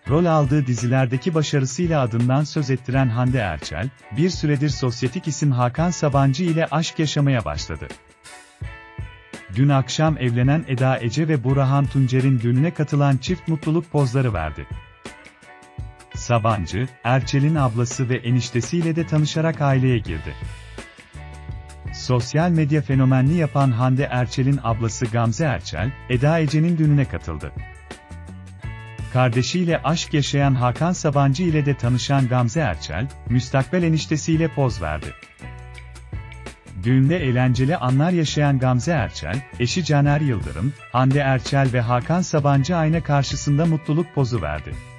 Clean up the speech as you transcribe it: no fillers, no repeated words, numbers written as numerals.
Rol aldığı dizilerdeki başarısıyla adından söz ettiren Hande Erçel, bir süredir sosyetik isim Hakan Sabancı ile aşk yaşamaya başladı. Dün akşam evlenen Eda Ece ve Burhan Tuncer'in düğününe katılan çift mutluluk pozları verdi. Sabancı, Erçel'in ablası ve eniştesiyle de tanışarak aileye girdi. Sosyal medya fenomenliği yapan Hande Erçel'in ablası Gamze Erçel, Eda Ece'nin düğününe katıldı. Kardeşiyle aşk yaşayan Hakan Sabancı ile de tanışan Gamze Erçel, müstakbel eniştesiyle poz verdi. Düğünde eğlenceli anlar yaşayan Gamze Erçel, eşi Caner Yıldırım, Hande Erçel ve Hakan Sabancı ayna karşısında mutluluk pozu verdi.